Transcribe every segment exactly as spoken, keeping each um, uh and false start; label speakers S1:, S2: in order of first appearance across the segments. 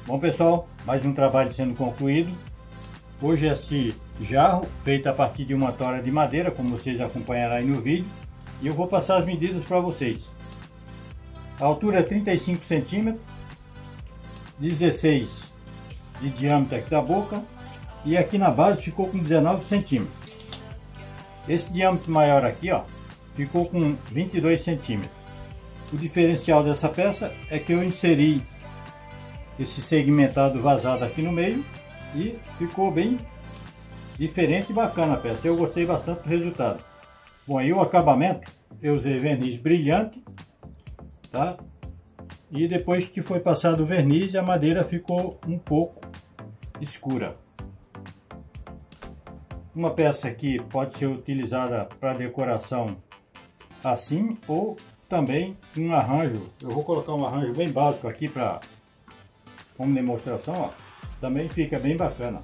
S1: Bom pessoal, mais um trabalho sendo concluído. Hoje esse jarro feito a partir de uma tora de madeira, como vocês acompanharão aí no vídeo, e eu vou passar as medidas para vocês. A altura é trinta e cinco centímetros, dezesseis de diâmetro aqui da boca, e aqui na base ficou com dezenove centímetros. Esse diâmetro maior aqui, ó, ficou com vinte e dois centímetros. O diferencial dessa peça é que eu inseri esse segmentado vazado aqui no meio e ficou bem diferente e bacana a peça. Eu gostei bastante do resultado. Bom, aí o acabamento eu usei verniz brilhante, tá? E depois que foi passado o verniz, a madeira ficou um pouco escura. Uma peça aqui pode ser utilizada para decoração assim, ou também um arranjo. Eu vou colocar um arranjo bem básico aqui para como demonstração, ó. Também fica bem bacana.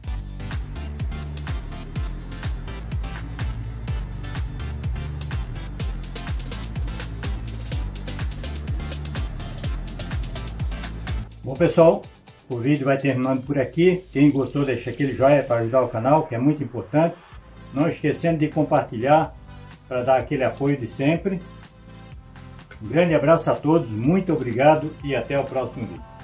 S1: Bom pessoal, o vídeo vai terminando por aqui. Quem gostou, deixa aquele joinha para ajudar o canal, que é muito importante. Não esquecendo de compartilhar para dar aquele apoio de sempre. Um grande abraço a todos, muito obrigado e até o próximo vídeo.